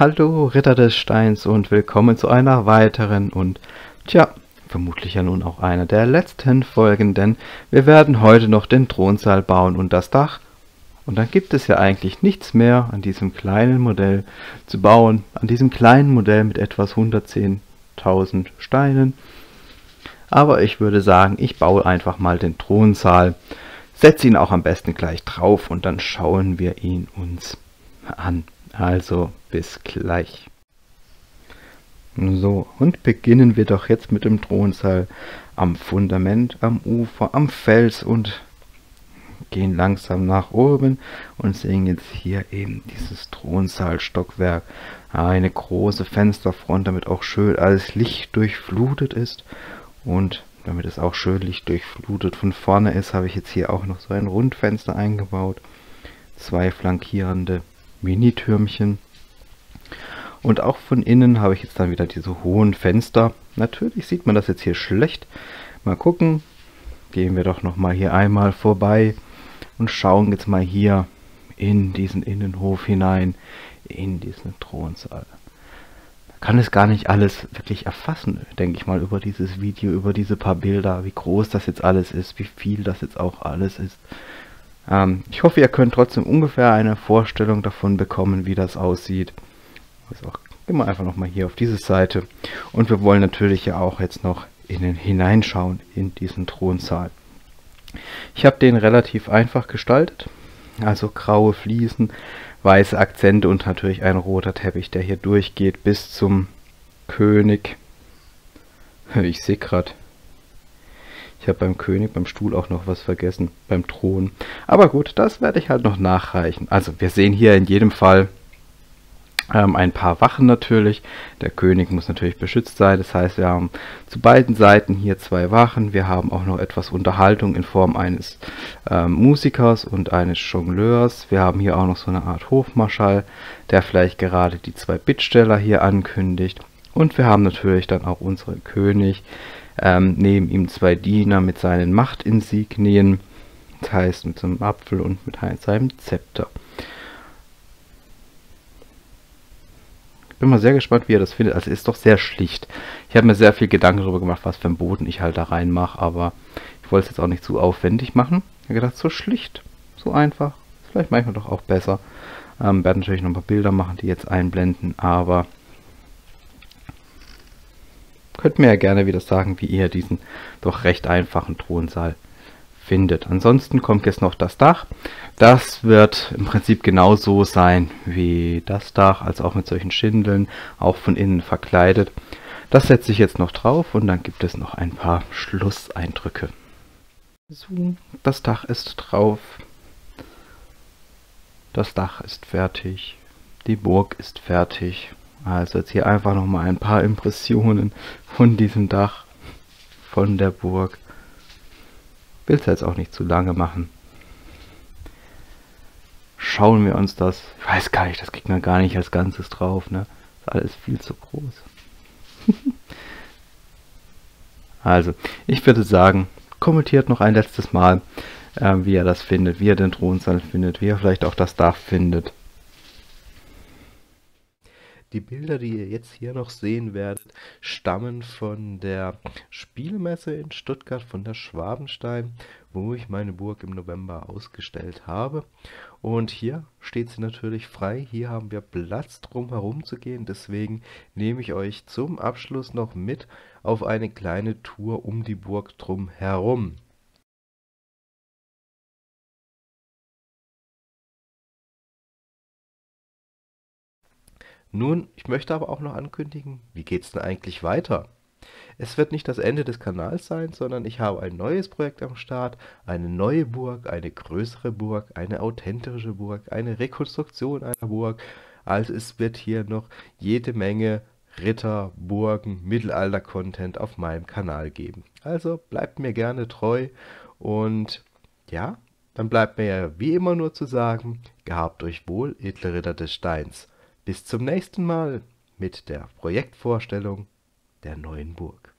Hallo Ritter des Steins und willkommen zu einer weiteren und vermutlich ja nun auch einer der letzten Folgen, denn wir werden heute noch den Thronsaal bauen und das Dach. Und dann gibt es ja eigentlich nichts mehr an diesem kleinen Modell zu bauen, an diesem kleinen Modell mit etwas 110.000 Steinen. Aber ich würde sagen, ich baue einfach mal den Thronsaal, setze ihn auch am besten gleich drauf und dann schauen wir ihn uns an. Also bis gleich. So, und beginnen wir doch jetzt mit dem Thronsaal am Fundament, am Ufer, am Fels und gehen langsam nach oben und sehen jetzt hier eben dieses Thronsaalstockwerk. Eine große Fensterfront, damit auch schön alles Licht durchflutet ist. Und damit es auch schön lichtdurchflutet von vorne ist, habe ich jetzt hier auch noch so ein Rundfenster eingebaut. 2 flankierende Mini-Türmchen. Und auch von innen habe ich jetzt dann wieder diese hohen Fenster. Natürlich sieht man das jetzt hier schlecht. Mal gucken. Gehen wir doch noch mal hier einmal vorbei und schauen jetzt mal hier in diesen Innenhof hinein, in diesen Thronsaal. Kann es gar nicht alles wirklich erfassen, denke ich mal, über dieses Video, über diese paar Bilder, wie groß das jetzt alles ist, wie viel das jetzt auch alles ist. Ich hoffe, ihr könnt trotzdem ungefähr eine Vorstellung davon bekommen, wie das aussieht. Also gehen wir einfach nochmal hier auf diese Seite. Und wir wollen natürlich ja auch jetzt noch innen hineinschauen in diesen Thronsaal. Ich habe den relativ einfach gestaltet. Also graue Fliesen, weiße Akzente und natürlich ein roter Teppich, der hier durchgeht bis zum König. Ich sehe gerade, ich habe beim König, beim Stuhl auch noch was vergessen, beim Thron. Aber gut, das werde ich halt noch nachreichen. Also wir sehen hier in jedem Fall ein paar Wachen natürlich. Der König muss natürlich beschützt sein. Das heißt, wir haben zu beiden Seiten hier 2 Wachen. Wir haben auch noch etwas Unterhaltung in Form eines Musikers und eines Jongleurs. Wir haben hier auch noch so eine Art Hofmarschall, der vielleicht gerade die 2 Bittsteller hier ankündigt. Und wir haben natürlich dann auch unseren König. Neben ihm 2 Diener mit seinen Machtinsignien. Das heißt mit so einem Apfel und mit seinem Zepter. Bin mal sehr gespannt, wie ihr das findet. Also ist doch sehr schlicht. Ich habe mir sehr viel Gedanken darüber gemacht, was für einen Boden ich halt da rein mache, aber ich wollte es jetzt auch nicht zu aufwendig machen. Ich habe gedacht, so schlicht, so einfach, ist vielleicht manchmal doch auch besser. Werde natürlich noch ein paar Bilder machen, die jetzt einblenden, aber könnt mir ja gerne wieder sagen, wie ihr diesen doch recht einfachen Thronsaal findet. Ansonsten kommt jetzt noch das Dach. Das wird im Prinzip genauso sein wie das Dach, also auch mit solchen Schindeln, auch von innen verkleidet. Das setze ich jetzt noch drauf und dann gibt es noch ein paar Schlusseindrücke. So, das Dach ist drauf. Das Dach ist fertig. Die Burg ist fertig. Also jetzt hier einfach noch mal ein paar Impressionen von diesem Dach, von der Burg. Will es jetzt auch nicht zu lange machen. Schauen wir uns das. Ich weiß gar nicht, das kriegt man gar nicht als Ganzes drauf, ne? Ist alles viel zu groß. Also, ich würde sagen, kommentiert noch ein letztes Mal, wie ihr das findet, wie ihr den Thronsaal findet, wie ihr vielleicht auch das Dach findet. Die Bilder, die ihr jetzt hier noch sehen werdet, stammen von der Spielmesse in Stuttgart, von der Schwabenstein, wo ich meine Burg im November ausgestellt habe. Und hier steht sie natürlich frei. Hier haben wir Platz, drum herum zu gehen. Deswegen nehme ich euch zum Abschluss noch mit auf eine kleine Tour um die Burg drum herum. Nun, ich möchte aber auch noch ankündigen, wie geht's denn eigentlich weiter? Es wird nicht das Ende des Kanals sein, sondern ich habe ein neues Projekt am Start, eine neue Burg, eine größere Burg, eine authentische Burg, eine Rekonstruktion einer Burg. Also es wird hier noch jede Menge Ritter, Burgen, Mittelalter-Content auf meinem Kanal geben. Also bleibt mir gerne treu und ja, dann bleibt mir ja wie immer nur zu sagen, gehabt euch wohl, edle Ritter des Steins. Bis zum nächsten Mal mit der Projektvorstellung der neuen Burg.